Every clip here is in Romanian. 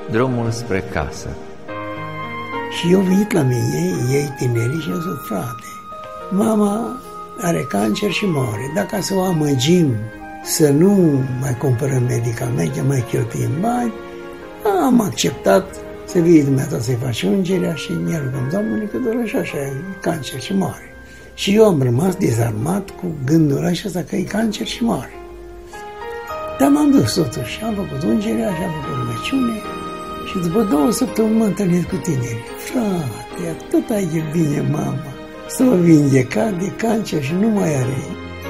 drumul spre casă. Și eu venit la mine, ei tinerii, și eu zic, frate, mama are cancer și moare. Dacă să o amăgim, să nu mai cumpărăm medicamente, mai cheltuim bani, am acceptat să vii dumneata să-i faci ungerea și ne rugăm, Doamne, că doar așa e cancer și moare. Și eu am rămas dezarmat cu gândul ăsta că e cancer și moare. Dar m-am dus totuși, am făcut ungerea și am făcut rugăciune și după 2 săptămâni m-am întâlnit cu tinerii. Frate, atât ai de bine, mama, s-a vindecat de cancer și nu mai are.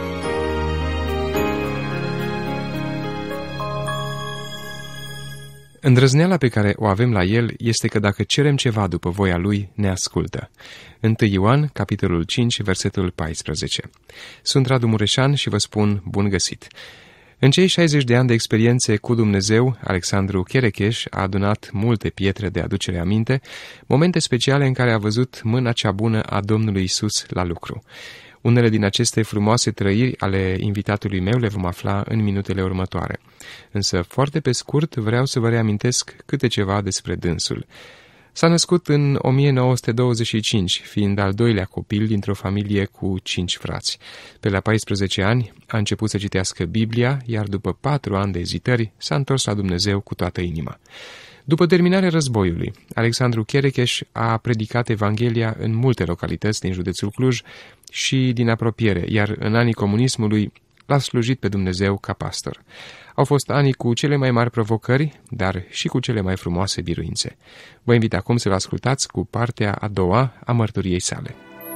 Îndrăzneala pe care o avem la El este că dacă cerem ceva după voia Lui, ne ascultă. 1 Ioan, capitolul 5, versetul 14. Sunt Radu Mureșan și vă spun bun găsit. În cei 60 de ani de experiențe cu Dumnezeu, Alexandru Cherecheș a adunat multe pietre de aducere aminte, momente speciale în care a văzut mâna cea bună a Domnului Isus la lucru. Unele din aceste frumoase trăiri ale invitatului meu le vom afla în minutele următoare. Însă, foarte pe scurt, vreau să vă reamintesc câte ceva despre dânsul. S-a născut în 1925, fiind al 2-lea copil dintr-o familie cu 5 frați. Pe la 14 ani a început să citească Biblia, iar după 4 ani de ezitări s-a întors la Dumnezeu cu toată inima. După terminarea războiului, Alexandru Cherecheș a predicat Evanghelia în multe localități din județul Cluj și din apropiere, iar în anii comunismului l-a slujit pe Dumnezeu ca pastor. Au fost ani cu cele mai mari provocări, dar și cu cele mai frumoase biruințe. Vă invit acum să-l ascultați cu partea a doua a mărturiei sale.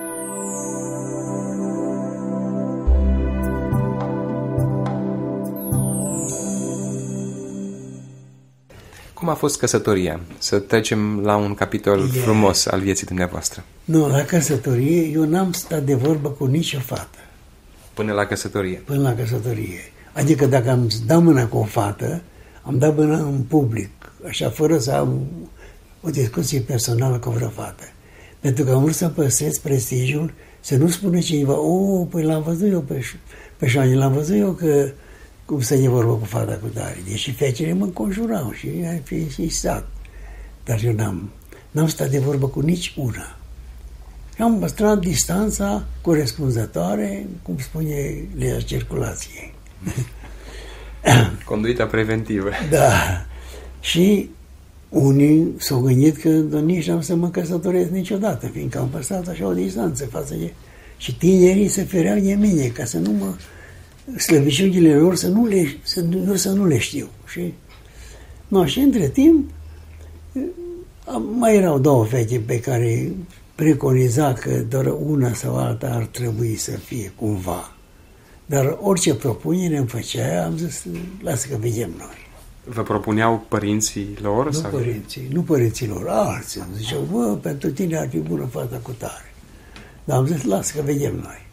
Cum a fost căsătoria? Să trecem la un capitol frumos al vieții dumneavoastră. Nu, la căsătorie eu n-am stat de vorbă cu nicio fată. Până la căsătorie? Până la căsătorie. Adică dacă am dat mâna cu o fată, am dat mâna în public, așa, fără să am o discuție personală cu vreo fată. Pentru că am vrut să păstrez prestigiul, să nu spună cineva, păi l-am văzut eu pe Șani, l-am văzut eu că cum să ne vorbă cu fata cu tare. Deși fecele mă înconjurau și ai fi stat. Dar eu n-am stat de vorbă cu nici una. Am păstrat distanța corespunzătoare, cum spune legea circulației. Conduita preventivă. Da. Și unii s-au gândit că nici n-am să mă căsătoresc niciodată, fiindcă am păstrat așa o distanță față de... Și tinerii se fereau de mine, ca să nu mă... slăbiciunile lor să nu le știu. Și între timp mai erau 2 fete pe care preconiza că doar una sau alta ar trebui să fie cumva. Dar orice propunere îmi făcea, am zis, lasă că vedem noi. Vă propuneau părinții lor? Nu părinții lor, alții. Îmi ziceau, pentru tine ar fi bună fata cu tare. Dar am zis, lasă că vedem noi.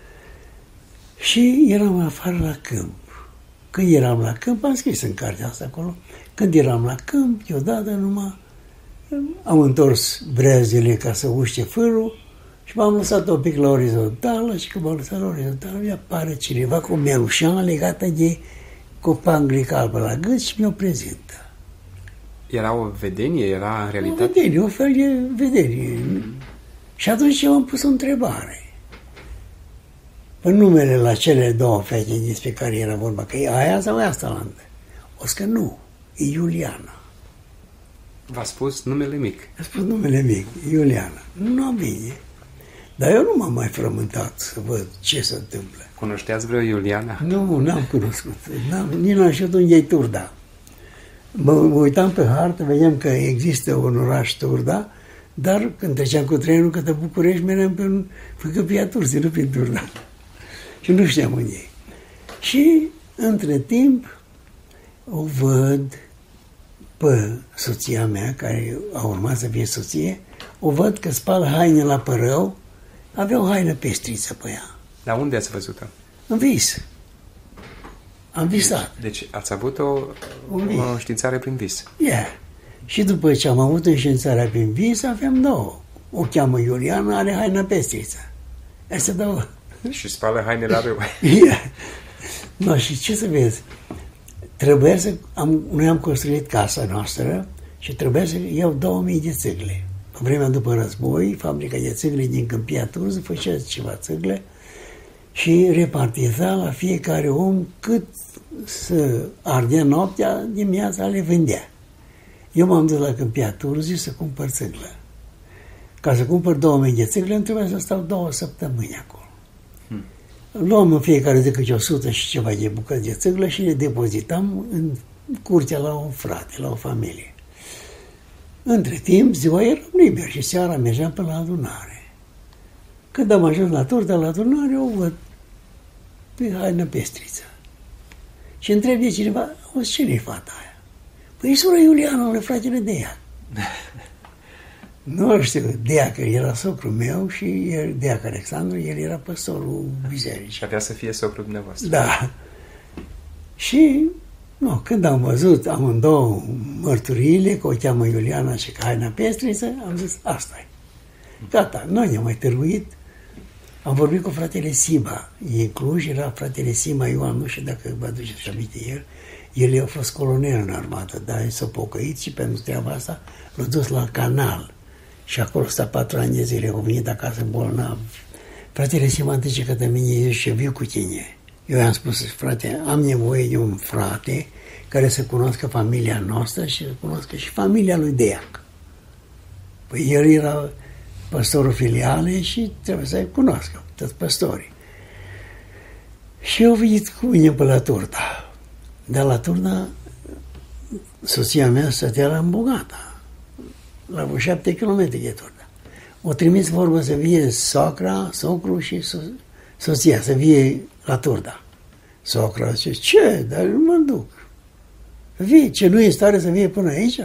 Și eram afară la câmp. Când eram la câmp, am scris în cartea asta acolo, când eram la câmp, deodată numai am întors brezile ca să uște fărul și m-am lăsat un pic la orizontală și când m-am lăsat la orizontală, mi apare cineva cu o mielușeană legată de copanglic albă la gât și mi-o prezintă. Era o vedenie? Era în realitate? O vedenie, o fel de vedenie. Și atunci eu am pus o întrebare. În numele la cele 2 fete despre care era vorba, că e aia sau aia stalantă? O să că nu, e Iuliana. V-a spus numele mic? A spus numele mic, Iuliana. Nu bine. Dar eu nu m-am mai frământat să văd ce se întâmplă. Cunoșteați vreo Iuliana? Nu, n-am cunoscut. Nici n-am știut unde e Turda. Mă uitam pe hartă, vedeam că există un oraș Turda, dar când treceam cu trenul către București, meream pe Făcăpia Turzii, nu prin Turda. Și nu știam unde e. Și, între timp, o văd pe soția mea, care a urmat să fie soție, o văd că spală haine la părău, avea o haină pestriță pe ea. Dar unde ați văzut-o? În vis. Am visat. Deci ați avut o înștiințare prin vis. Și după ce am avut înștiințarea prin vis, aveam 2. O cheamă Iuliana, are haină pestriță. Astea 2. Și spală haine la râu. Și ce să vezi? Trebuia să... Noi am construit casa noastră și și trebuia să iau 2000 de țâgle. În vremea după război, fabrica de țâgle din Câmpia Turză făcea ceva țâgle și repartiza la fiecare om cât să ardea noaptea, dimineața le vândea. Eu m-am dus la Câmpia Turză să cumpăr țâglă. Ca să cumpăr 2000 de țâgle, îmi trebuia să stau 2 săptămâni acolo. Luam în fiecare zi câte 100 și ceva de bucăți de țâglă și le depozitam în curtea la un frate, la o familie. Între timp, ziua eram liber și seara mergeam pe la adunare. Când am ajuns la turda la adunare, o văd pe Haina Pestriță. Și întreb de cineva, auzi, cine-i fata aia? Păi e sora Iuliana, fratele Deac. Nu știu, Deac era socrul meu și Deac Alexandru, el era păstorul bisericii. Și avea să fie socrul dumneavoastră. Da. Și când am văzut amândouă mărturiile, că o cheamă Iuliana și că Haina Pestriță, am zis, asta-i. Gata, noi ne-am mai târguit. Am vorbit cu fratele Sima. În Cluj era fratele Sima Ioan, nu știu dacă vă aduceți aminte el a fost colonel în armată, dar s-a pocăit și pentru treaba asta l-a dus la Canal. Și acolo sta 4 ani de zile, a venit acasă bolnav. Fratele Sima zice că de mine ești și viu cu tine. Eu i-am spus, frate, am nevoie de un frate care să cunoască familia noastră și să cunoască și familia lui Deac. Păi el era păstorul filiale și trebuie să-i cunoască, toți păstorii. Și eu venit cu mine pe la Turda. Dar la Turda, soția mea stătea la Îmbogata, la vreo 7 km de Turda. O trimis vorbă să vie socra, socru și soția, să vie la Turda. Socra zice, ce? Dar nu mă duc. Vie, ce nu e stare să vie până aici?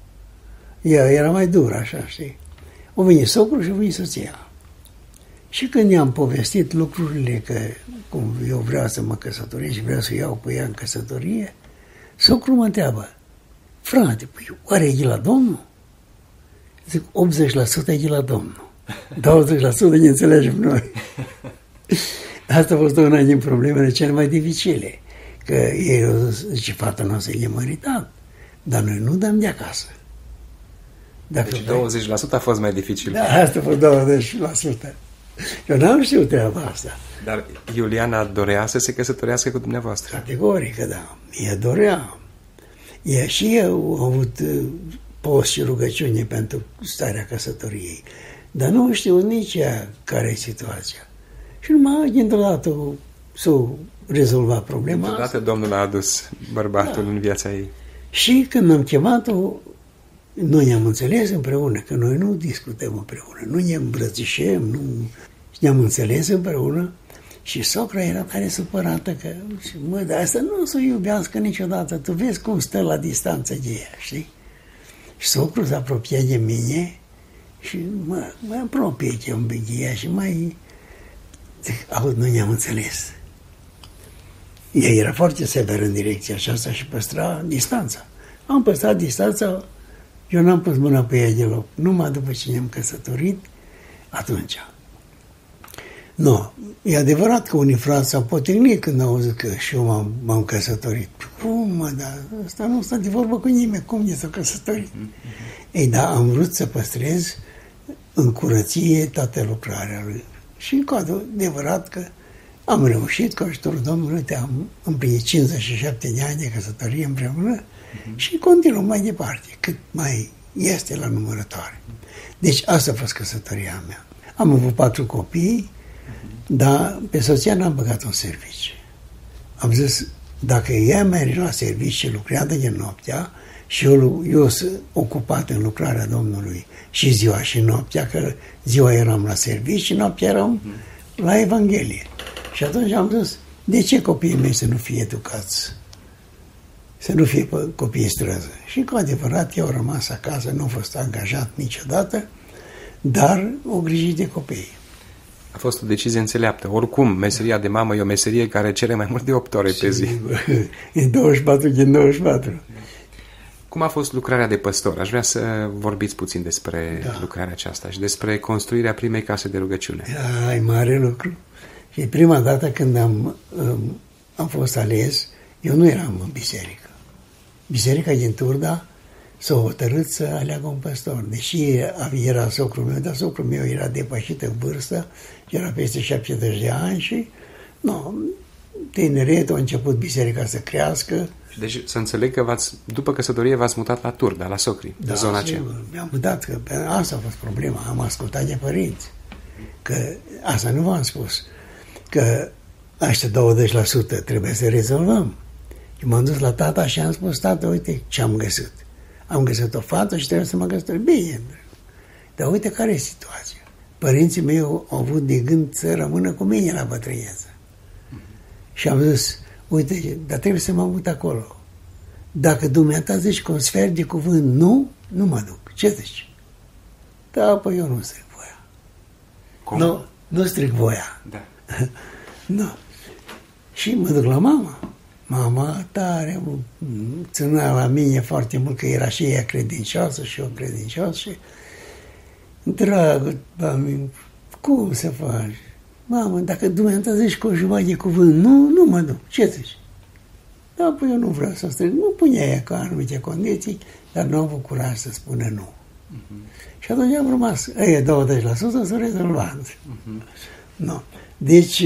Ea era mai dură, așa, știi? O venit socru și o venit soția. Și când i-am povestit lucrurile, că cum eu vreau să mă căsătoresc și vreau să iau cu ea în căsătorie, socru mă întreabă, frate, păi oare e la Domnul? Zic, 80% e la Domnul. 20% ne înțelegem noi. Asta a fost una din problemele cele mai dificile. Că ei zice, fata noastră e măritat, dar noi nu dăm de acasă. Deci 20% a fost mai dificil. Da, asta a fost 20%. Eu n-am știut treaba asta. Dar Iuliana dorea să se căsătorească cu dumneavoastră? Categoric, da. Ea dorea. Ea și eu au avut post și rugăciune pentru starea căsătoriei. Dar nu știu nici ea care e situația. Și numai dintr-o dată s-a rezolvat problema dintr-o dată Domnul a adus bărbatul în viața ei. Și când am chemat-o, noi ne-am înțeles împreună, că noi nu discutăm împreună, nu ne îmbrățișăm, nu ne-am înțeles împreună și socra era tare supărată că, mă, dar asta nu o să o iubească niciodată, tu vezi cum stă la distanță de ea, știi? Și socrul s-a apropiat de mine și mă apropie un pic de ea și mai... Aud, nu ne-am înțeles. Ea era foarte severă în direcția aceasta și păstra distanța. Am păstrat distanța. Eu n-am pus mâna pe ea deloc. Numai după ce ne-am căsătorit, atunci. Nu, e adevărat că unii frați s-au potignit când au auzit că și eu m-am căsătorit. Cum, mă, dar ăsta nu stă de vorbă cu nimeni, cum de s-a căsătorit? Ei, da, am vrut să păstrez în curăție toată lucrarea lui. Și cu adevărat că am reușit, cu ajutorul Domnului, am împlinit 57 de ani de căsătorie împreună și continuăm mai departe, cât mai este la numărătoare. Deci asta a fost căsătoria mea. Am avut 4 copii, dar pe soția n-am băgat în serviciu. Am zis, dacă ea merge la serviciu și lucrează de noaptea și eu sunt ocupat în lucrarea Domnului și ziua și noaptea, că ziua eram la serviciu și noaptea eram la Evanghelie. Și atunci am zis, de ce copiii mei să nu fie educați? Să nu fie copiii străzi. Și cu adevărat, eu am rămas acasă, nu am fost angajat niciodată, dar o grijit de copii. A fost o decizie înțeleaptă. Oricum, meseria de mamă e o meserie care cere mai mult de 8 ore pe zi. E 24 din 24. Cum a fost lucrarea de păstor? Aș vrea să vorbiți puțin despre lucrarea aceasta și despre construirea primei case de rugăciune. E mare lucru. Și prima dată când am fost ales, eu nu eram în biserică. Biserica din Turda s-a hotărât să aleagă un păstor. Deși era socrul meu, dar socrul meu era depășit în vârstă, era peste 70 de ani și tineret a început biserica să crească. Deci să înțeleg că după căsătorie v-ați mutat la Turda, la Socri, de zona aceea. Mi-am mutat, că asta a fost problema. Am ascultat de părinți. Că asta nu v-am spus. Că ăștia 20% trebuie să rezolvăm. Și m-am dus la tata și am spus, tata, uite ce am găsit. Am găsit o fată și trebuie să mă căsătoresc. Bine, dar uite care e situația. Părinții mei au avut de gând să rămână cu mine la bătrânețe. Și am zis, uite, dar trebuie să mă mut acolo. Dacă dumneata zici cu un sfert de cuvânt nu mă duc. Ce zici? Da, păi eu nu stric voia. Cum? Nu stric voia. Da. Nu. Și mă duc la mama. Mama tare ținea la mine foarte mult, că era și ea credincioasă și eu credincios și dragă, cum să faci? Mamă, dacă dumneata zici cu o jumătate de cuvânt, nu mă duc. Ce zici? Da, păi eu nu vreau să stric. Nu punea ea ca anumite condiții, dar nu am avut curaj să spună nu. Și atunci am rămas. 20% s-au rezolvat. No. Deci,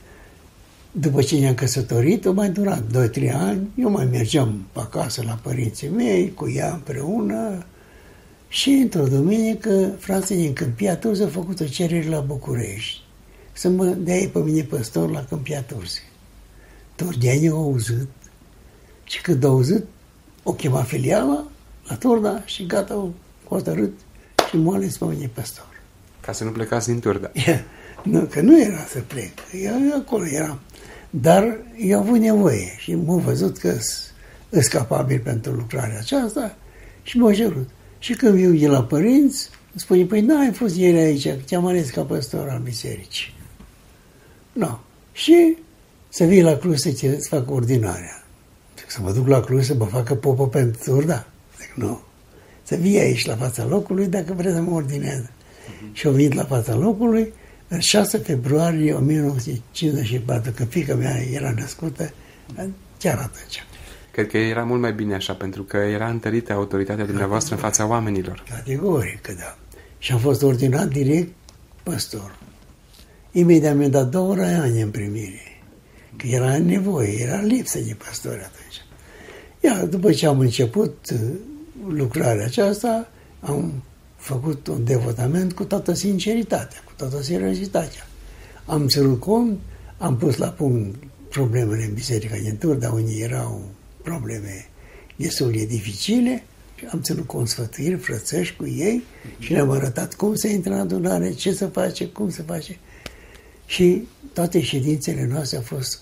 după ce ne-am căsătorit, a mai durat 2-3 ani. Eu mai mergeam acasă la părinții mei, cu ea împreună. Și într-o duminică, frații din Câmpia Turză au făcut o cerere la București să mă dea pe mine păstor la Câmpia Turză. Turdeanii au auzit și când au auzit, o chema filiala la Turda și gata, au hotărât și m-au ales pe mine păstor. Ca să nu plecați din Turda. Nu, că nu era să plec, eu acolo eram. Dar eu avut nevoie și m-au văzut că sunt capabil pentru lucrarea aceasta și m-au cerut. Și când viu de la părinți, îmi spune, păi n-ai fost ieri aici, te-am ales ca păstor al bisericii. Nu. Și să vii la Cluj să-ți fac ordinarea. Să mă duc la Cluj să mă facă popă pentru Turda? Zic, nu. Să vii aici la fața locului dacă vrei să mă ordineze. Și au venit la fața locului în 6 februarie 1954, când fiica mea era născută, chiar atunci. Cred că era mult mai bine așa, pentru că era întărită autoritatea dumneavoastră în fața oamenilor. Categoric, că da. Și am fost ordinat direct păstor. Imediat mi-a dat 2 ani în primire. Că era nevoie, era lipsă de păstori atunci. Iar după ce am început lucrarea aceasta, am făcut un devotament cu toată sinceritatea, cu toată seriozitatea. Am ținut cont, am pus la punct problemele în biserica din Turda, unde erau probleme destul de dificile, am ținut cont sfătuiri frățești cu ei și le-am arătat cum se intră în adunare, ce se face, cum se face. Și toate ședințele noastre au fost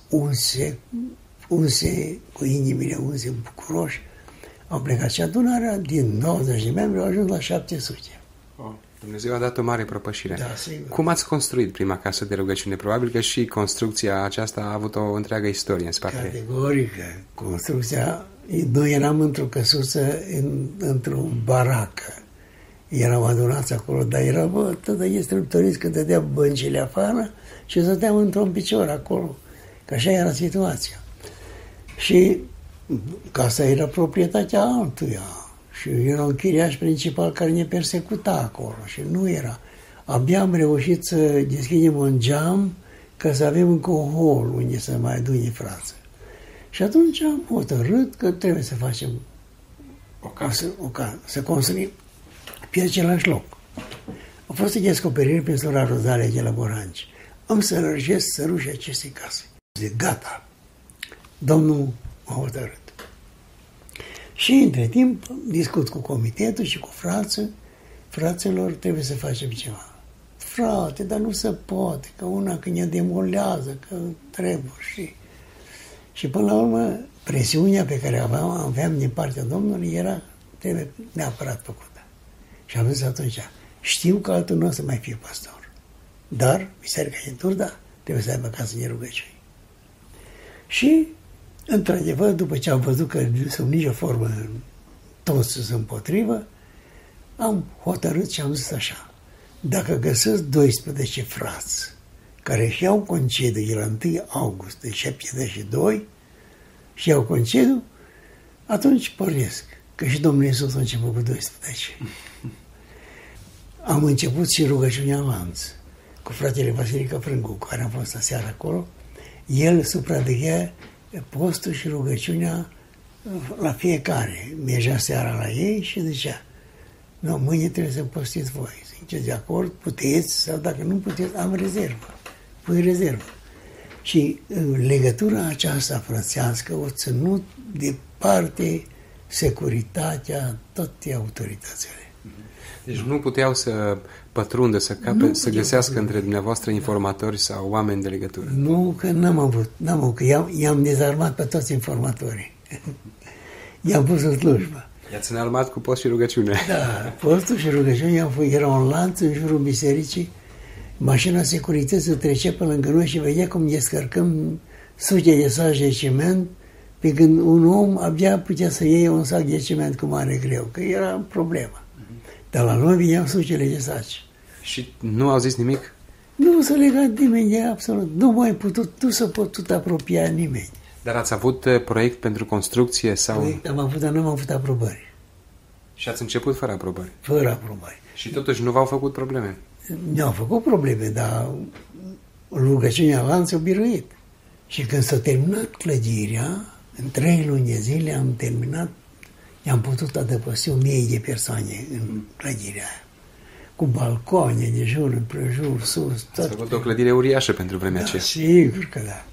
unse cu inimile unse, bucuroși. Au plecat și adunarea, din 90 de membri au ajuns la 700. Dumnezeu a dat o mare propășire. Da, sigur. Cum ați construit prima casă de rugăciune? Probabil că și construcția aceasta a avut o întreagă istorie în spate. Categoric. Construcția, noi eram într-o căsuță, într-o baracă. Eram adunați acolo, dar era, tot de structuriți că dădea băncile afară și stăteam într-un picior acolo. Că așa era situația. Și casa era proprietatea altuia. Și era un chiriaș principal care ne persecuta acolo și nu era. Abia am reușit să deschidem un geam ca să avem încă un hol unde să mai adune frață. Și atunci am hotărât că trebuie să facem o casă, să construim pe același loc. A fost o descoperire prin sora Rozalia de la Boranci. Am să lărgesc sărușii acestei case. Zic, gata. Domnul a hotărât. Și între timp discut cu comitetul și cu fraților, trebuie să facem ceva. Frate, dar nu se poate, că una când ne demolează, că trebuie și până la urmă presiunea pe care aveam din partea Domnului trebuie neapărat făcută. Și am zis atunci, știu că altul nu o să mai fie pastor, dar biserica din Turda trebuie să aibă casă de rugăciune. Și într-adevăr, după ce am văzut că sub nicio formă toți sunt împotrivă, am hotărât și am zis așa, dacă găsesc 12 frați care își iau concediu de la 1 august de 72 și iau concediu, atunci pornesc. că și Domnul Iisus a început cu 12. Am început și rugăciunea Lanț cu fratele Vasilica Frângu, cu care am fost aseară acolo. El supraveghea postul și rugăciunea la fiecare. Mergea seara la ei și zicea: nu, mâine trebuie să postiți voi. Ziceți de acord, puteți, sau dacă nu puteți, am rezervă. Pui rezervă. Și legătura aceasta frățească o ținut departe securitatea, toate autoritățile. Deci nu puteau să pătrundă, să găsească între dumneavoastră informatori sau oameni de legătură. Nu, că n-am avut, că i-am dezarmat pe toți informatorii. I-am pus în slujbă. I-ați înarmat cu post și rugăciune. Da, postul și rugăciune, era un lanț în jurul bisericii, mașina securității trecea pe lângă noi și vedea cum descărcăm suce de saci de ciment, pe când un om abia putea să iei un sac de ciment cu mare greu, că era problemă. Dar la noi vineau sucele de saci. Și nu au zis nimic? Nu s-a legat nimeni de absolut. Nu mai putut, nu s-a putut apropia nimeni. Dar ați avut proiect pentru construcție sau... Proiect am avut, dar nu am avut aprobări. Și ați început fără aprobări? Fără aprobări. Și totuși nu v-au făcut probleme? Ne-au făcut probleme, dar rugăciunea Lanț a biruit. Și când s-a terminat clădirea, în 3 luni de zile am terminat, i-am putut adăposti 1000 de persoane în clădirea aia. Cu balcoane de jur, împrejur, sus, tot. Ați făcut o clădire uriașă pentru vremea aceea. Sigur că da.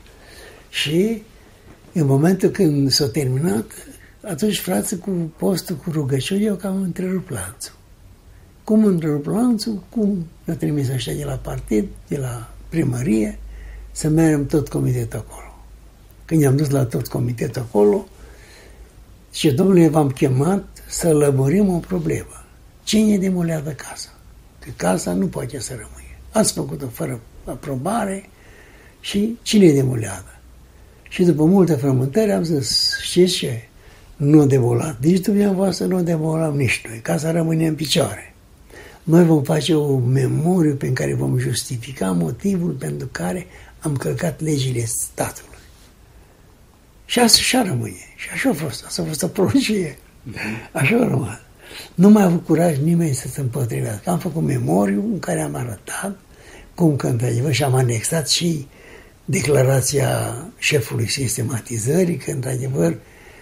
Și în momentul când s-a terminat, atunci, frații, cu postul, cu rugăciune, eu cam întrerup lanțul. Cum întrerup lanțul? Cum ne-a trimis ăștia de la partid, de la primărie, să mergem tot comitetul acolo. Când ne-am dus la tot comitetul acolo, și domnule, v-am chemat să lămurim o problemă. Cine demolează casa? Că casa nu poate să rămâie. Ați făcut-o fără aprobare și cine demolează? Și după multe frământări am zis: știți ce? Nu demolat nici dumneavoastră, nu demolam nici noi. Casa rămâne în picioare. Noi vom face o memorie prin care vom justifica motivul pentru care am călcat legile statului. Și așa rămâne. Și așa a fost. Asta a fost o prorocie. Așa a rămas. Nu mai a avut curaj nimeni să se împotrivească. Am făcut memoriu în care am arătat cum că într-adevăr și am anexat și declarația șefului sistematizării, că într-adevăr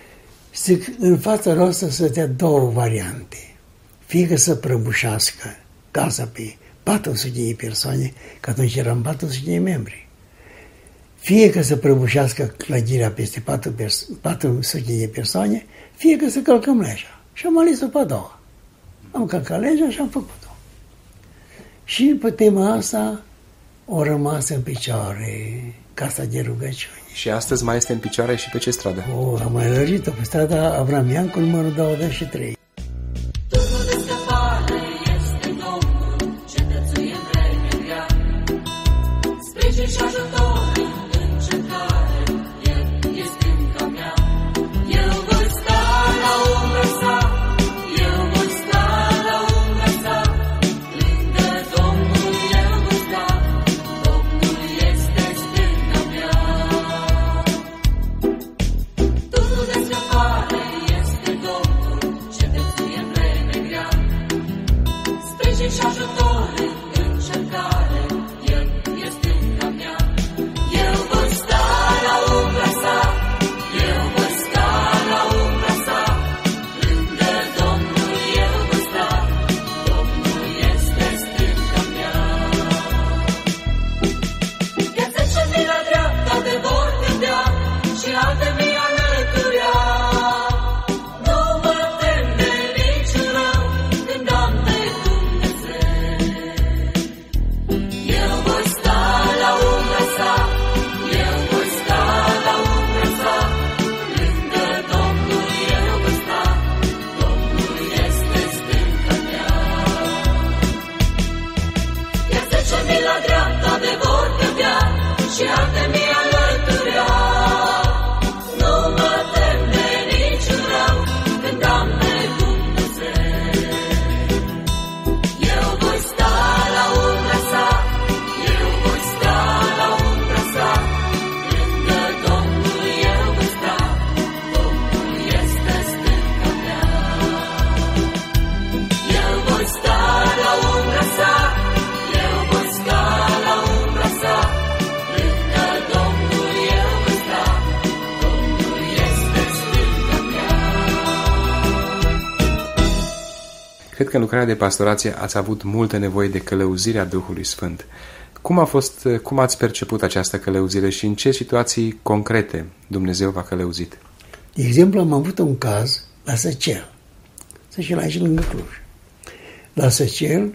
în fața noastră stătea 2 variante. Fie că să prăbușească casa pe 400 de persoane, că atunci eram 400 de membri. Fie că să prăbușească clădirea peste 400 de persoane, fie că să călcăm legea. Și am ales-o pe a doua. Am călcat legea și am făcut-o. Și pe tema asta o rămas în picioare casa de rugăciune. Și astăzi mai este în picioare și pe ce stradă? Am mai lărgit-o pe strada Avram Iancu, numărul 23. Cred că în lucrarea de pastorație ați avut multă nevoie de călăuzirea Duhului Sfânt. Cum ați perceput această călăuzire și în ce situații concrete Dumnezeu v-a călăuzit? De exemplu, am avut un caz la Săcel. Săcel aici lângă Cluj. La Săcel,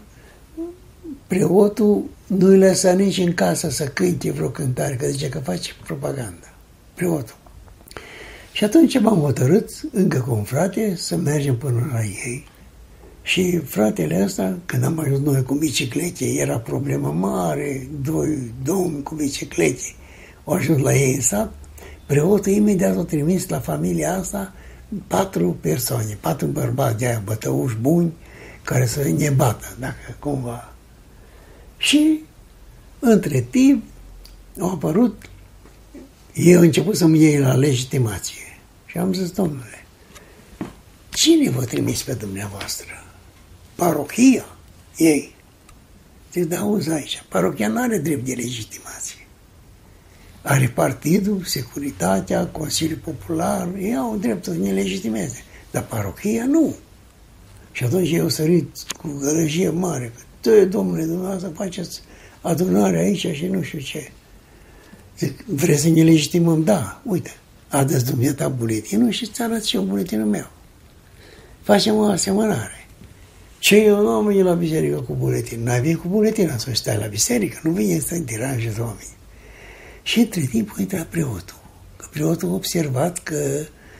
preotul nu-i lăsa nici în casă să cânte vreo cântare, că zice că face propaganda. Preotul. Și atunci m-am hotărât, încă cu un frate, să mergem până la ei. Și fratele ăsta, când am ajuns noi cu biciclete, era problemă mare, doi domni cu biciclete, au ajuns la ei în sat, preotul imediat a trimis la familia asta 4 persoane, 4 bărbați de aia bătăuși buni, care să ne bată, dacă cumva. Și, între timp, au apărut, ei au început să-mi iei la legitimație. Și am zis, domnule, cine vă trimis pe dumneavoastră? Parohia? Ei. Zic, da, auzi aici, parohia nu are drept de legitimație. Are partidul, securitatea, Consiliul Popular, ei au dreptul să ne legitimeze. Dar parohia nu. Și atunci eu sărit cu gălăgie mare, că domnule, dumneavoastră faceți adunare aici și nu știu ce. Zic, vreți să ne legitimăm? Da, uite, adă-ți dumneata buletinul și îți arăt și eu buletinul meu. Facem o asemănare. Ce eu nu am venit la biserică cu buletin? N-ai venit cu buletin, să stai la biserică, nu vine să deranjezi oamenii. Și între timp a intrat preotul. Că preotul a observat că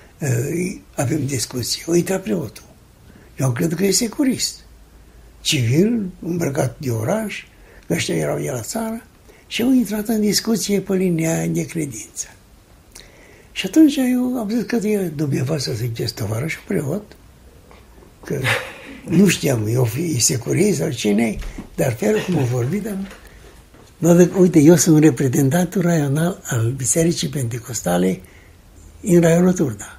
avem discuții. A intrat preotul. Eu cred că e securist. Civil, îmbrăcat de oraș, că ăștia erau de la țară, și au intrat în discuție pe linia de credință. Și atunci eu am zis că dumneavoastră ziceți tovarășul preot, că nu știam, eu fi securist sau cine, dar felul cum a vorbit, uite, eu sunt reprezentantul raional al Bisericii Pentecostale în raionul Turda.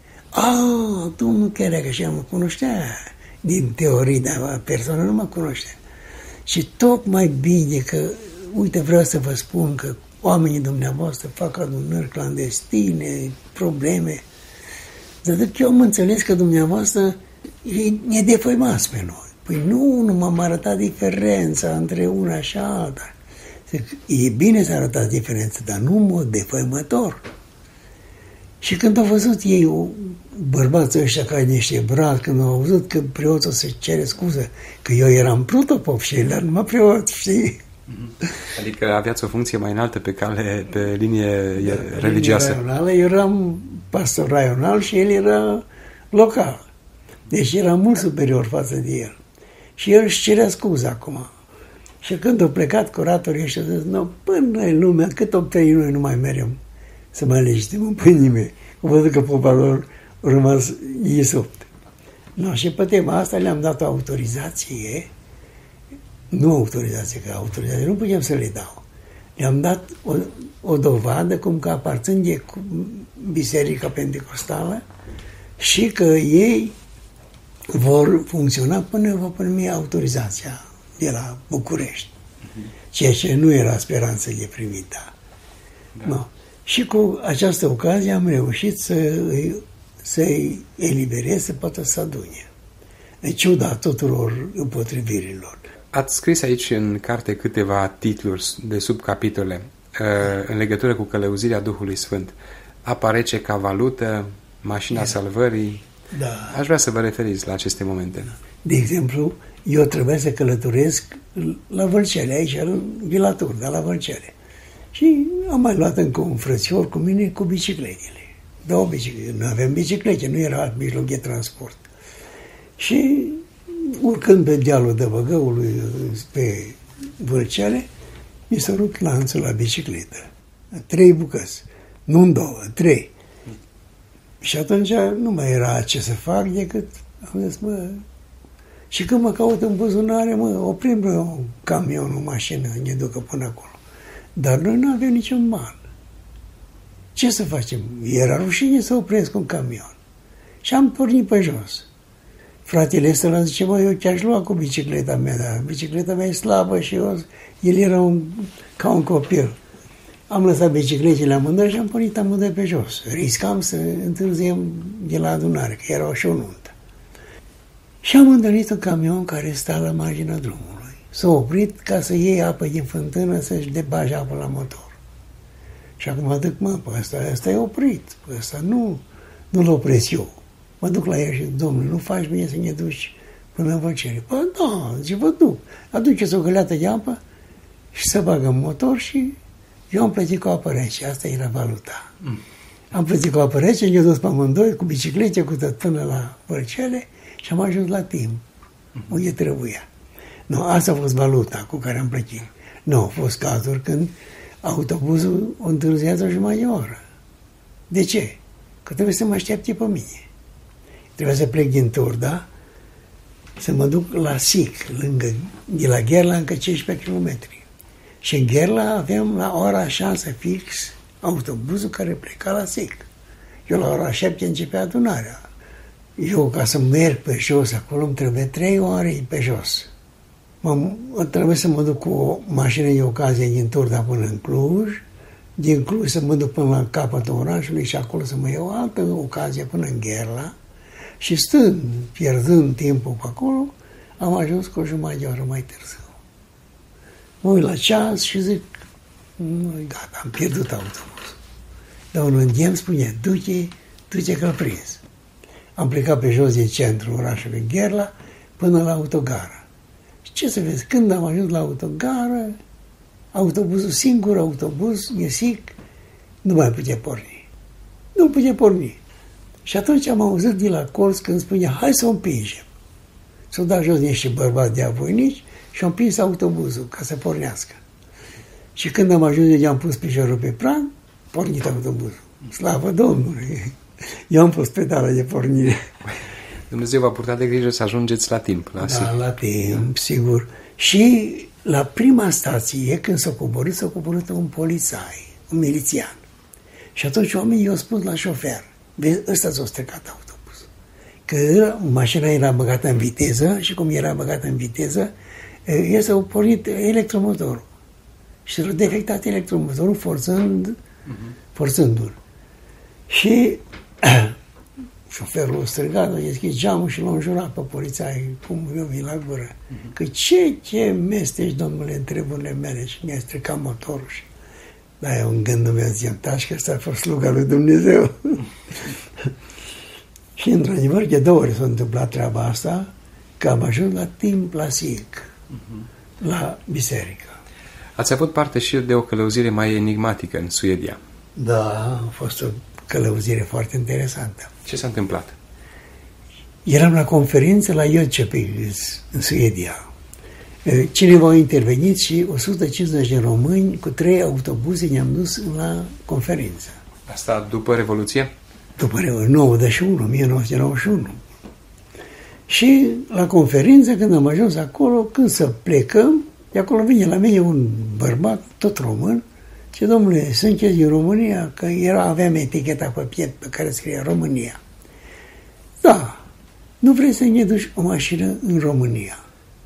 Domnul Chereacă, și mă cunoștea din teorii, dar persoană nu mă cunoște. Și tocmai bine că, uite, vreau să vă spun că oamenii dumneavoastră fac adunări clandestine, probleme. Dar eu am înțeles că dumneavoastră ne defăimați pe noi. Păi nu m-am arătat diferența între una și alta. E bine să arătați diferența, dar nu în mod defăimător. Și când au văzut ei, bărbații ăștia ca niște brazi, când au văzut că preotul se cere scuză, că eu eram protopop și el era numai preot, știi? Adică aveați o funcție mai înaltă pe linie religioasă. Raională, eu eram pastor raional și el era local. Deci era mult superior față de el. Și el își cerea scuză acum. Și când au plecat curatorii ăștia, a zis, până în lumea, cât obtăi noi nu mai merem să mai legitimăm pe nimeni. Au văzut că popa lor a rămas iesupt. Și pe tema asta le-am dat o autorizație, nu autorizație, că autorizație nu putem să le dau. Le-am dat o dovadă cum că aparțin de Biserica Pentecostală și că ei vor funcționa până va primi autorizația de la București. Ceea ce nu era speranță de primit, da. No. Și cu această ocazie am reușit să-i eliberez, să poată să adune. În ciuda tuturor împotrivirilor. Ați scris aici în carte câteva titluri de subcapitole în legătură cu călăuzirea Duhului Sfânt. Apa rece ca valută, mașina salvării. Da. Aș vrea să vă referiți la aceste momente. De exemplu, eu trebuie să călătoresc la Vâlcele, aici, în Vila Turda, la Vâlcele. Și am mai luat încă un frățior cu mine cu bicicletele. 2 biciclete. Nu aveam biciclete, nu era alt mijloc de transport. Și urcând pe dealul de Băgăului pe Vâlcele, mi s-a rupt lanțul la bicicletă. 3 bucăți. Nu în 2, 3. Și atunci nu mai era ce să fac decât am zis, și când mă caut în buzunare, oprim un camion, o mașină, ne ducă până acolo. Dar noi nu aveam niciun ban. Ce să facem? Era rușine să opresc un camion. Și am pornit pe jos. Fratele ăsta zice, eu te-aș lua cu bicicleta mea, dar bicicleta mea e slabă și el era ca un copil. Am lăsat bicicletele amândoi și am pornit amândoi pe jos. Riscam să întârziem de la adunare, că era și o nuntă. Și am întâlnit un camion care sta la marginea drumului. S-a oprit ca să iei apă din fântână, să-și debage apă la motor. Și acum mă duc, pe ăsta e oprit, pe ăsta nu-l opresc eu. Mă duc la el și zic, domnule, nu faci bine să ne duci până în Văcere. Păi da, zice, vă duc. Aduceți o găleată de apă și să bagă în motor și eu am plătit cu apă rece. Asta era valuta. Am plătit cu apă rece, ne-am dus pe amândoi, cu biciclete, cu tot până la Văcere și am ajuns la timp, unde trebuia. Nu, asta a fost valuta cu care am plătit. Nu, au fost cazuri când autobuzul o întârziază o jumătate de oră. De ce? Că trebuie să mă aștepte pe mine. Trebuia să plec din Turda, să mă duc la Sic, de la Gherla încă 15 km. Și în Gherla aveam la ora 6 fix autobuzul care pleca la Sic. Eu la ora 7 începea adunarea. Eu, ca să merg pe jos, acolo îmi trebuie 3 ore pe jos. Trebuie să mă duc cu o mașină de ocazie din Turda până în Cluj, din Cluj să mă duc până la capătul orașului și acolo să mă iau altă ocazie până în Gherla. Și stând, pierdând timpul pe acolo, am ajuns cu o jumătate de oră mai târziu. Mă uit la ceas și zic, gata, am pierdut autobuzul. Dar un îndemn spune, du-te că-l prins. Am plecat pe jos din centrul orașului Gherla până la autogară. Și ce să vezi, când am ajuns la autogară, autobuzul, singur autobuz, e Sic, nu mai putea porni. Nu putea porni. Și atunci am auzit de la colț când spunea, hai să o împingem. S-au dat jos niște bărbați de avoinici și au împins autobuzul ca să pornească. Și când am ajuns, eu am pus piciorul pe prag, pornit autobuzul. Slavă Domnului! Eu am pus pedala de pornire. Dumnezeu v-a purtat de grijă să ajungeți la timp. La timp, sigur. Și la prima stație, când s-a coborât un polițai, un milițian. Și atunci oamenii i-au spus la șofer, vezi, ăsta s-a stricat autobuz. Că mașina era băgată în viteză și cum era băgată în viteză, el s-a pornit electromotorul. Și s-a defectat electromotorul forțându-l. Și șoferul a strigat, a deschis geamul și l-a înjurat pe polițai, cum eu vin la gură. Că ce mesteci, domnule, în treburile mele și mi-a stricat motorul. Da, eu în gândul meu ziceam, taci că ăsta a fost sluga lui Dumnezeu. Și într-adevăr, de 2 ori s-a întâmplat treaba asta, că am ajuns la timp la Sic, la biserică. Ați avut parte și de o călăuzire mai enigmatică în Suedia. Da, a fost o călăuzire foarte interesantă. Ce s-a întâmplat? Eram la conferință la Jönköping, în Suedia. Cineva a intervenit și 150 de români cu 3 autobuze ne-am dus la conferință. Asta după Revoluție? După 1991. Și la conferință, când am ajuns acolo, când să plecăm, de acolo vine la mine un bărbat, tot român, și domnule, sunteți din România? Că aveam eticheta pe piept pe care scria România. Da, nu vrei să ne duci o mașină în România?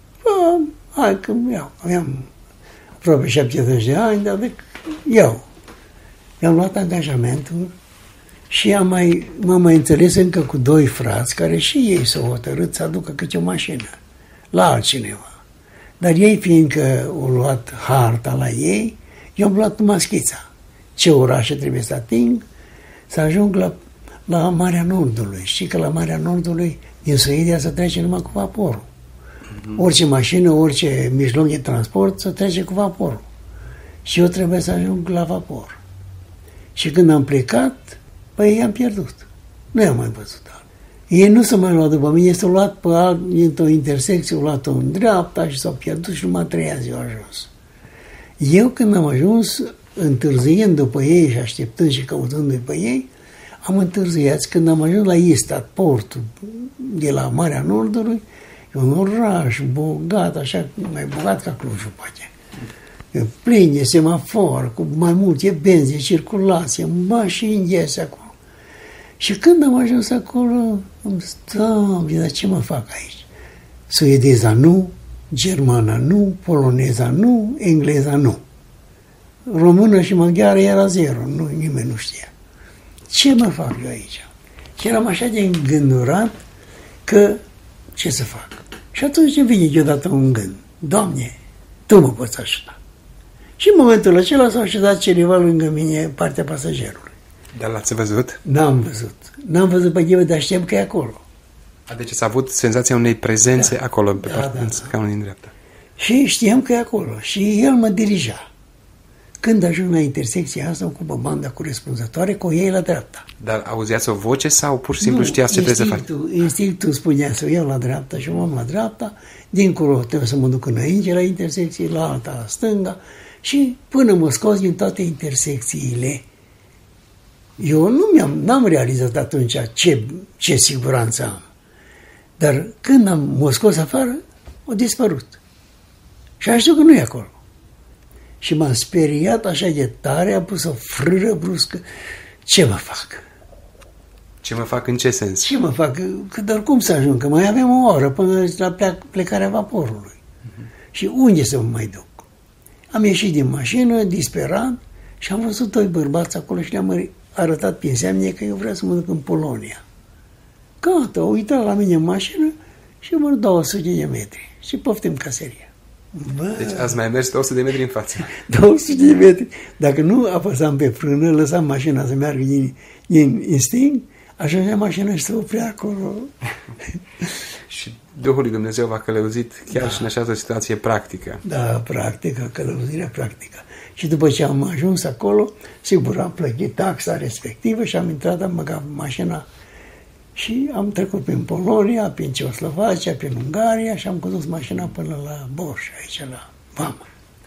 Hai că iau. Aveam aproape 70 de ani, dar iau. I-am luat angajamentul și m-am mai înțeles încă cu 2 frați care și ei s-au hotărât să aducă câte o mașină la altcineva. Dar ei, fiindcă au luat harta la ei, eu am luat numai schița. Ce orașe trebuie să ating, să ajung la Marea Nordului. Știi că la Marea Nordului din Suedia se trece numai cu vaporul. Orice mașină, orice mijloc de transport se trece cu vaporul. Și eu trebuie să ajung la vapor. Și când am plecat, păi i-am pierdut. Nu i-am mai văzut. Ei nu s-au mai luat după mine, s-au luat pe într-o intersecție, au luat-o în dreapta și s-au pierdut și numai 3 ani au ajuns. Eu când am ajuns, întârziind după ei și așteptând și căutându-i pe ei, am întârziat. Când am ajuns la Istad, portul de la Marea Nordului, e un oraș bogat, așa, mai bogat ca Clujul, poate. Plin de semafor, cu mai multe benzi de circulație, mașini iese acolo. Și când am ajuns acolo, am zis, Doamne, dar ce mă fac aici? Suedeza nu, germana nu, poloneza nu, engleza nu. Română și maghiară era 0, nimeni nu știa. Ce mă fac eu aici? Și eram așa de îngândurat că ce să fac? Și atunci îmi vine deodată un gând. Doamne, Tu mă poți ajuta. Și în momentul acela s-a așezat cineva lângă mine, partea pasagerului. Dar l-ați văzut? N-am văzut. N-am văzut pe Ghivă, dar știam că e acolo. Deci ați avut senzația unei prezențe acolo, în scaunul din dreapta. Și știam că e acolo. Și el mă dirija. Când ajung la intersecția asta, ocupă banda corespunzătoare, cu ei la dreapta. Dar auziați o voce sau pur și simplu știați ce trebuie să faci? Instinctul spunea să o iau la dreapta și o am la dreapta, dincolo trebuie să mă duc înainte la intersecție, la alta la stânga și până mă scos din toate intersecțiile. Eu n-am realizat atunci ce siguranță am. Dar când m-am scos afară, a dispărut. Și am știut că nu e acolo. Și m-am speriat așa de tare, am pus o frâră bruscă. Ce mă fac? Ce mă fac în ce sens? Ce mă fac? Că doar cum să ajung? Că mai avem o oră până la plecarea vaporului. Și unde să mă mai duc? Am ieșit din mașină, disperat, și am văzut doi bărbați acolo și le-am arătat prin semne că eu vreau să mă duc în Polonia. Gata, au uitat la mine în mașină și mă 200 de metri. Și poftim caseria. Bă, deci ați mai mers 200 de metri în față. 200 de metri. Dacă nu apăsam pe frână, lăsam mașina să meargă din instinct, ajungea mașina și se oprea acolo. Și Duhul lui Dumnezeu v-a călăuzit chiar și în această situație practică. Da, practică, călăuzirea practică. Și după ce am ajuns acolo, sigur, am plătit taxa respectivă și am intrat, am băgat mașina și am trecut prin Polonia, prin Ceoslovacia, prin Ungaria și am condus mașina până la Borș, aici la Vamă.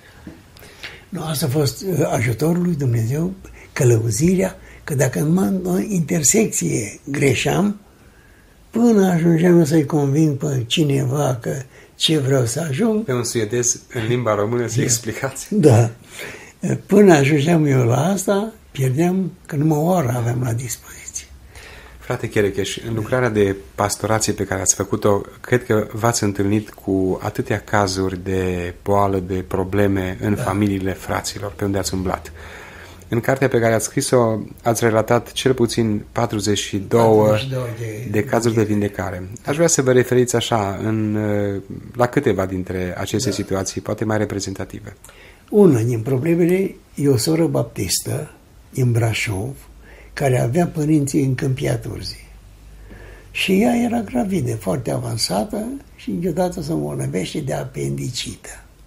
Nu, asta a fost ajutorul lui Dumnezeu, călăuzirea, că dacă în intersecție greșeam, până ajungeam să-i conving pe cineva că ce vreau să ajung. Pe un suedez în limba română să explicați. Da. Până ajungeam eu la asta, pierdeam că numai o oră aveam la dispoziție. Frate Cherecheș, în lucrarea de pastorație pe care ați făcut-o, cred că v-ați întâlnit cu atâtea cazuri de boală, de probleme în familiile fraților pe unde ați umblat. În cartea pe care ați scris-o, ați relatat cel puțin 42 de cazuri de vindecare. Aș vrea să vă referiți așa la câteva dintre aceste situații, poate mai reprezentative. Una din problemele e o soră baptistă din Brașov, care avea părinții în Câmpia Turzii. Și ea era gravidă, foarte avansată și deodată se îmbolnăvește de apendicită.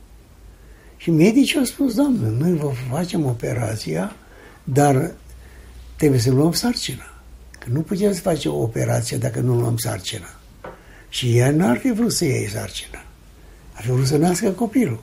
Și medicii au spus, Doamnă, noi vă facem operația, dar trebuie să luăm sarcina. Că nu putem să facem o operație dacă nu luăm sarcina. Și ea n-ar fi vrut să iei sarcina. Ar fi vrut să nască copilul.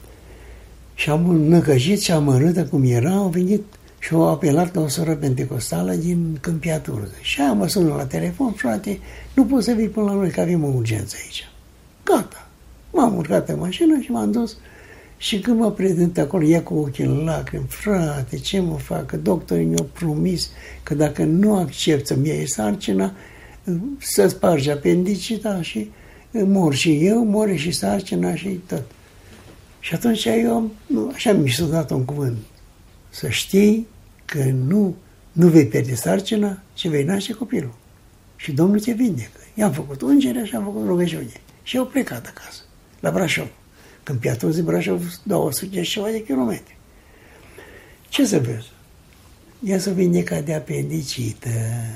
Și am năcăjit și amărâtă cum era, au venit și au apelat la o soră pentecostală din Câmpia Turză. Și aia mă sună la telefon, frate, nu poți să vii până la noi, că avem o urgență aici. Gata. M-am urcat pe mașină și m-am dus. Și când mă prezint acolo, ea cu ochii în lacrimi, frate, ce mă fac? Că doctorii mi-au promis că dacă nu accept să-mi iei sarcina, să sparge apendicita și mor și eu, mor și sarcina și tot. Și atunci eu, așa mi s-a dat un cuvânt, să știi că nu vei pierde sarcina, ci vei naște copilul. Și Domnul te vindecă. I-am făcut ungere și am făcut rugăciune. Și au plecat acasă, la Brașov. Câmpia Turzii, Brașov, 200 și ceva de kilometri. Ce să vezi? Ea s-a vindecat de apendicită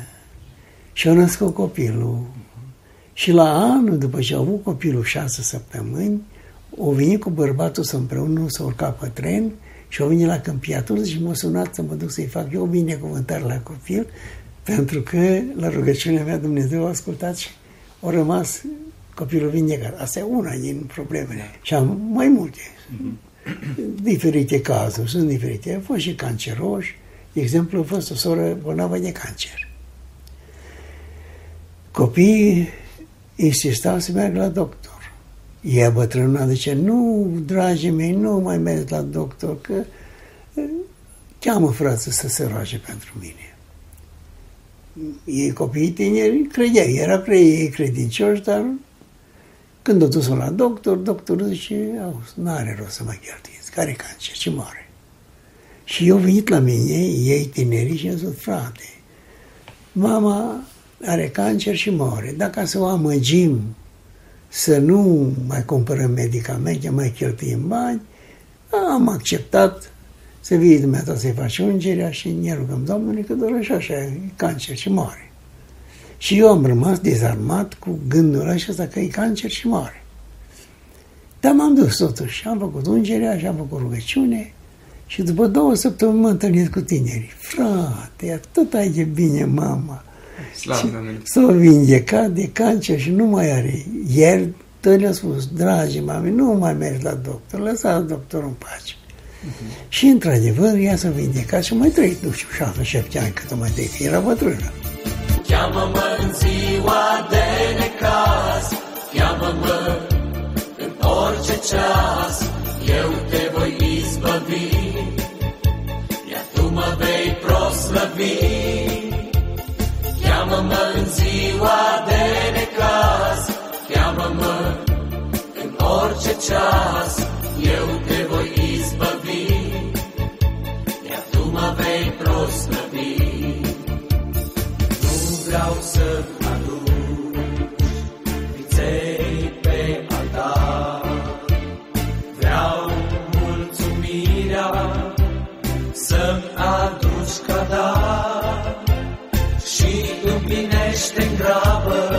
și a născut copilul. Și la anul, după ce a avut copilul 6 săptămâni, o venit cu bărbatul să împreună, să urca pe tren și o venit la Câmpia Turzii și m-a sunat să mă duc să-i fac eu binecuvântare la copil, pentru că la rugăciunea mea Dumnezeu a ascultat și a rămas copilul vindecat. Asta e una din problemele. Și am mai multe. Diferite cazuri, sunt diferite. Au fost și canceroși. De exemplu, a fost o soră bolnavă de cancer. Copiii insistau să meargă la doctor. Ea bătrâna zice, nu, dragii mei, nu mai merg la doctor, că cheamă frații să se roage pentru mine. Ei, copiii tineri, credeau, ei credincioși, dar când o dus-o la doctor, doctorul zice, n-are rost să mă cheltuiesc, care cancer, ce moare. Și eu venit la mine, ei tinerii, și am zis, frate, mama are cancer și moare, dacă să o amăgim să nu mai cumpărăm medicamente, mai cheltuim bani, am acceptat să vii dumneata să-i faci ungerea și ne rugăm Domnului că doar așa e cancer și moare. Și eu am rămas dezarmat cu gândul ăsta că e cancer și moare. Dar m-am dus totuși, am făcut ungerea și am făcut rugăciune și după 2 săptămâni m-am întâlnit cu tinerii. Frate, atât ai de bine, mama. S-a vindecat de cancer și nu mai are. Ieri tot le-a spus, dragi mame, nu mai mergi la doctor, lăsați doctorul în pace. Și într-adevăr, ea s-a vindecat și mai trăit, nu știu, 6-7 ani cât o mai trăit, era bătrână. Cheamă-mă în ziua de necaz, cheamă-mă în orice ceas, eu te voi izbăvi, iar tu mă vei proslăvi. Cheamă-mă în ziua de necaz, cheamă-mă în orice ceas, eu te voi izbăvi, iar tu mă vei proslăvi. Nu vreau să aduci viței pe altar, vreau mulțumirea să-mi aduci ca dar și împlinește-n grabă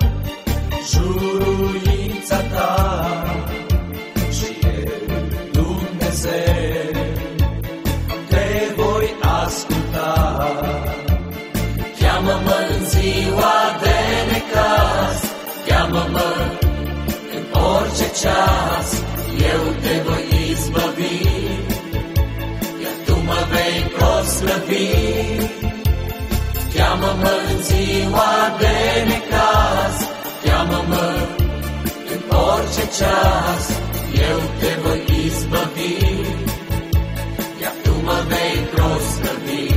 juruința ta. Și eu, Dumnezeu, te voi asculta. Cheamă-mă în ziua de necaz, cheamă-mă în orice ceas, eu te voi izbăvi, iar tu mă vei proslăvi. Cheamă-mă în ziua de necaz, cheamă-mă în orice ceas, eu te voi izbăvi, iar tu mă vei proslăvi.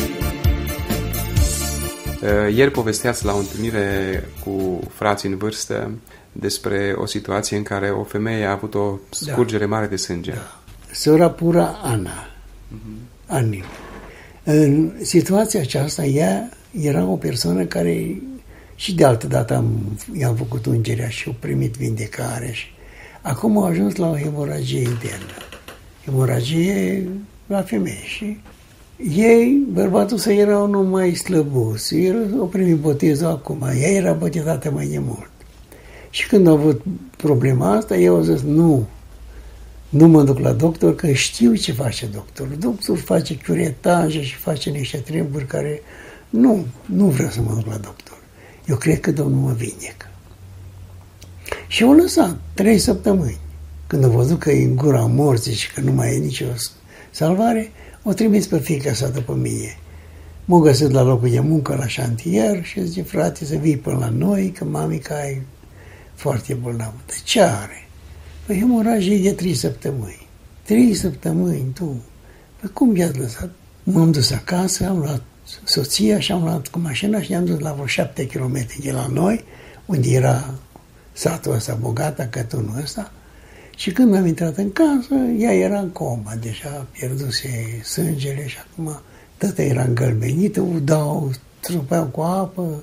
Ieri povesteați la o întâlnire cu frații în vârstă despre o situație în care o femeie a avut o scurgere mare de sânge. Da. Sora Pura Ana. Ani. În situația aceasta, ea era o persoană care și de altă dată i-am făcut ungerea și a primit vindecare. Și acum a ajuns la o hemoragie internă. Hemoragie la femeie și ei, bărbatul său era unul mai slăbus, el a primit botezul acum, ea era botezată mai de mult. Și când a avut problema asta, eu au zis, nu mă duc la doctor, că știu ce face doctorul. Doctorul face chiuretaje și face niște treburi care nu vreau să mă duc la doctor. Eu cred că Domnul mă vindecă. Și au lăsat 3 săptămâni. Când a văzut că e în gura morții și că nu mai e nicio salvare, o trimis pe fiica sa după mine. M-a găsit la locul de muncă, la șantier, și zice, frate, să vii până la noi, că mamica e foarte bolnavă. De ce are? Păi hemoragie de 3 săptămâni. 3 săptămâni, tu? Păi cum i-ați lăsat? M-am dus acasă, am luat soția și am luat cu mașina și ne-am dus la vreo 7 km de la noi, unde era satul ăsta bogat, cătunul ăsta. Și când am intrat în casă, ea era în coma, deja pierduse sângele și acum tata era îngălbenită, udau, trupeau cu apă,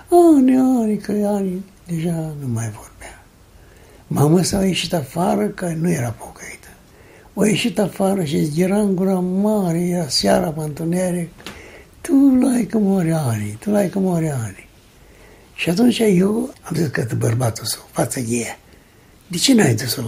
ani, deja nu mai vorbea. Mama s-a ieșit afară, că nu era pocăită. O ieșit afară și era în gura mare, era seara pe întuneric, tu l-ai că moare Ani. Și atunci eu am zis că bărbatul său, față de ea, de ce n-ai dus-o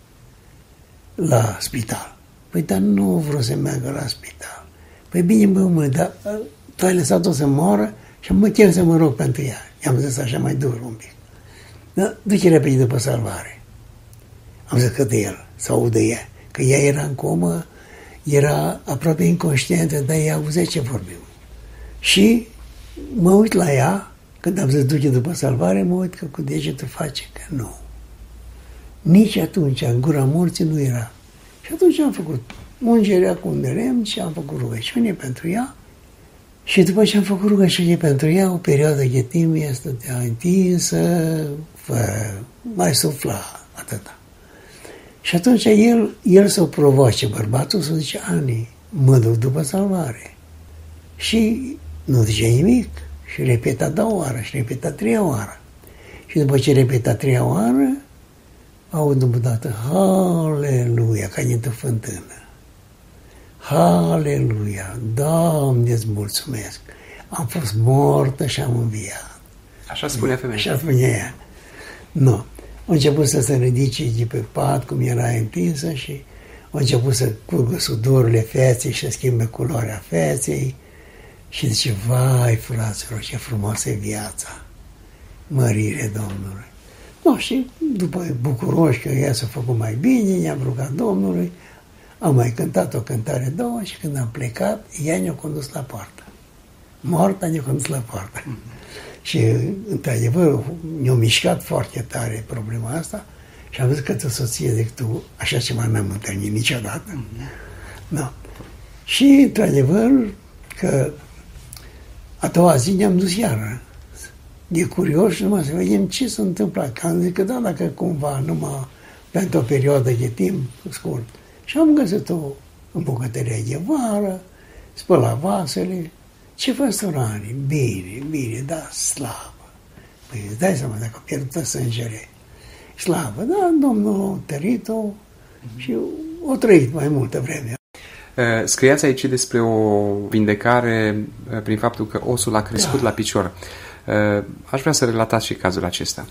la spital? Păi, dar nu vreau să meargă la spital. Păi bine, bă, dar tu ai lăsat-o să moară și mă chem să mă rog pentru ea. I-am zis așa mai dur un pic. Dar du-te repede după salvare. Am zis că de el, să audă ea. Că ea era în comă, era aproape inconștientă, dar ea auzea ce vorbim. Și mă uit la ea, când am zis du-te după salvare, mă uit că cu degetul face că nu. Nici atunci, în gura morții nu era. Și atunci am făcut ungerea cu un lemn și am făcut rugăciune pentru ea. Și după ce am făcut rugăciune pentru ea, o perioadă de timp ea stătea întinsă, mai sufla, atâta. Și atunci el să o provoace, bărbatul, să zice, Ani, mă duc după salvare. Și nu zice nimic. Și repeta 2 oară, și repeta 3 oară. Și Și după ce repeta a treia oară, aud o dată, Haleluia, ca dintr-o fântână. Haleluia, Doamne, îți mulțumesc. Am fost mortă și am înviat. Așa spunea femeia. Așa spunea ea. Nu. A început să se ridice de pe pat, cum era împinsă, și a început să curgă sudorurile feței și să schimbe culoarea feței. Și zice, vai, fraților, ce frumoasă e viața. Mărire Domnului. No, și după bucuroși că ea s-a făcut mai bine, i-am rugat Domnului, am mai cântat o cântare, două, și când am plecat, ea ne-a condus la poartă. Moarta ne-a condus la poartă. Și, într-adevăr, ne-a mișcat foarte tare problema asta și am văzut că ți-o soție, zic tu, așa ceva n-am întâlnit niciodată. No. Și, într-adevăr, că a doua zi ne-am dus iară. E curios și numai să vedem ce s-a întâmplat. Că am zis că da, dacă cumva numai pentru o perioadă de timp scurt. Și am găsit în bucătăria de vară, spăla vasele. Ce faci, sorani? Bine, da, slavă. Păi îți dai seama dacă a pierdut sângere. Slavă, da, Domnul a tărit-o și o trăit mai multă vreme. Scriați aici despre o vindecare prin faptul că osul a crescut la picior. Aș vrea să relatați și cazul acesta.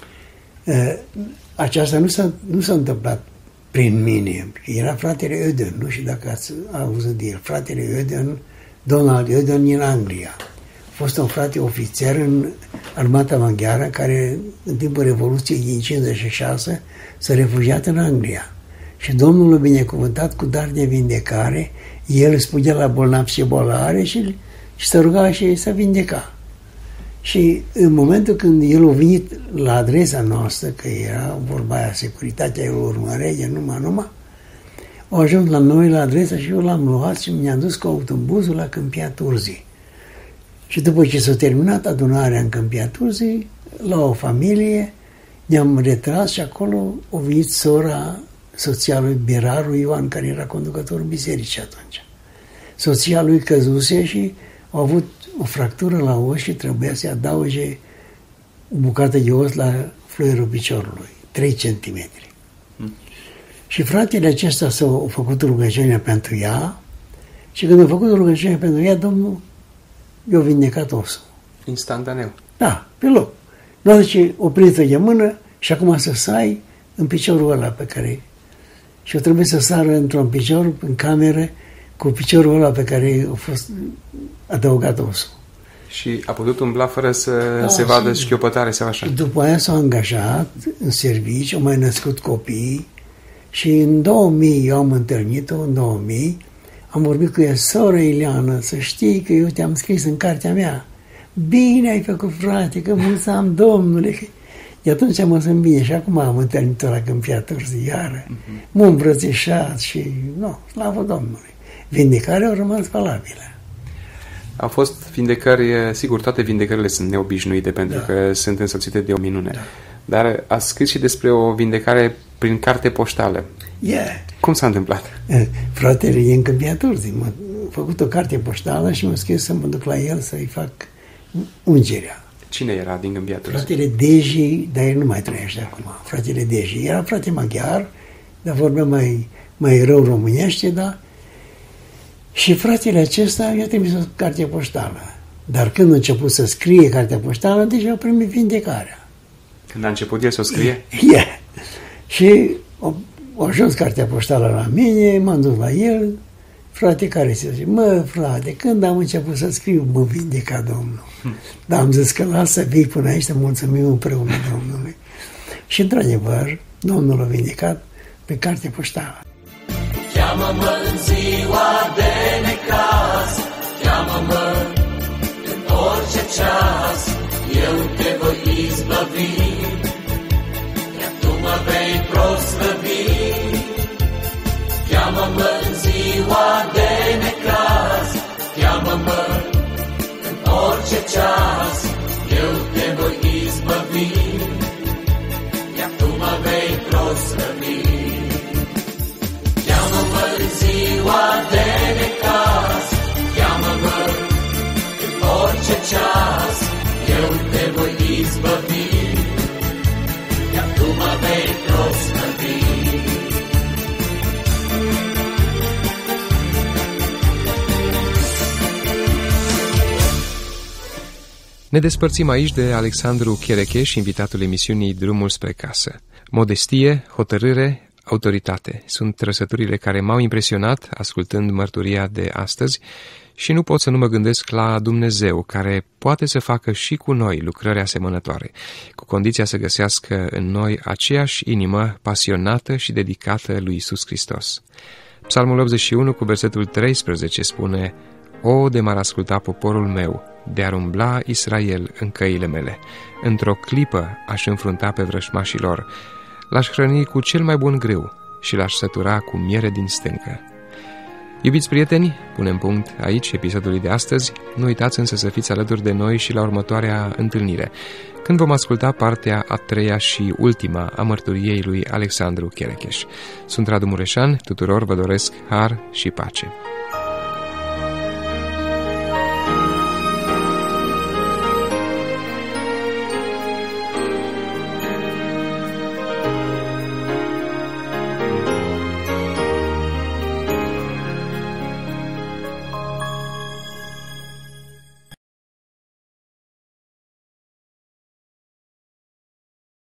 Aceasta nu s-a întâmplat prin mine. Era fratele Öden, nu știu dacă ați auzit de el. Fratele Öden, Donald Öden, din Anglia. A fost un frate ofițer în armata maghiară care în timpul Revoluției din 56 s-a refugiat în Anglia. Și Domnul l-a binecuvântat cu dar de vindecare. El spunea la bolnav ce boală are și se ruga și se vindeca. Și în momentul când el a venit la adresa noastră, că era vorba aia, securitatea îl urmărește, numai, a ajuns la noi la adresa și eu l-am luat și mi-am dus cu autobuzul la Câmpia Turzii. Și după ce s-a terminat adunarea în Câmpia Turzii, la o familie, ne-am retras și acolo a venit sora soția lui Beraru Ioan, care era conducătorul bisericii atunci. Soția lui căzuse și a avut o fractură la os și trebuia să adauge o bucată de os la fluierul piciorului, 3 centimetri. Și fratele acesta s-a făcut rugăciunea pentru ea și când a făcut rugăciunea pentru ea, Domnul i-a vindecat osul. Instantaneu. Da, pe loc. Doar zice, opriți-o de mână și acum să sai în piciorul ăla pe care... Și eu trebuie să sară într-un picior, în cameră, cu piciorul ăla pe care a fost adăugat osul. Și a putut umbla fără să se vadă șchiopătare sau așa. După aia s-a angajat în serviciu, au mai născut copii și în 2000, eu am întâlnit-o, în 2000, am vorbit cu ea, soră Ileana, să știi că eu te-am scris în cartea mea. Bine ai făcut, frate, că mulțumim Domnule. De atunci am să bine și acum am întâlnit-o la Câmpia Turzii iară. M-am îmbrățișat și, slavă Domnului. Vindecarea a rămas valabilă. Au fost vindecări, sigur, toate vindecările sunt neobișnuite pentru că sunt însoțite de o minune. Da. Dar ați scris și despre o vindecare prin carte poștală. Cum s-a întâmplat? Fratele e în Câmpia Turzii. M-a făcut o carte poștală și m-a scris să mă duc la el să-i fac ungerea. Cine era din Câmpia Turzii? Fratele Deji, dar el nu mai trăiește acum. Fratele Deji era frate maghiar, dar vorbea mai rău românește, da? Și fratele acesta i-a trimis o carte poștală. Dar când a început să scrie cartea poștală, deja a primit vindecarea. Când a început el să o scrie? Și a ajuns cartea poștală la mine, m-am dus la el, frate care se zice, frate, când am început să scriu, mă vindeca Domnul. Dar am zis că lasă să vii până aici, să mulțumim împreună Domnului. Și într-adevăr, Domnul a vindecat pe carte poștală. Cheamă-mă în ziua de necaz, cheamă-mă în orice ceas, eu te voi izbăvi, iar tu mă vei proslăvi. Cheamă-mă în ziua de necaz, cheamă-mă în orice ceas, eu te voi izbăvi, iar tu mă vei proslăvi. Cheamă-mă în ziua de necaz, Ne despărțim aici de Alexandru Cherecheș, invitatul emisiunii Drumul spre casă. Modestie, hotărâre, autoritate sunt trăsăturile care m-au impresionat ascultând mărturia de astăzi și nu pot să nu mă gândesc la Dumnezeu, care poate să facă și cu noi lucrări asemănătoare, cu condiția să găsească în noi aceeași inimă pasionată și dedicată lui Iisus Hristos. Psalmul 81 cu versetul 13 spune: O, de m-ar asculta poporul meu, de-ar umbla Israel în căile mele. Într-o clipă aș înfrunta pe vrășmașii lor, l-aș hrăni cu cel mai bun grâu și l-aș sătura cu miere din stâncă. Iubiți prieteni, punem punct aici episodului de astăzi. Nu uitați însă să fiți alături de noi și la următoarea întâlnire, când vom asculta partea a treia și ultima a mărturiei lui Alexandru Cherecheș. Sunt Radu Mureșan, tuturor vă doresc har și pace.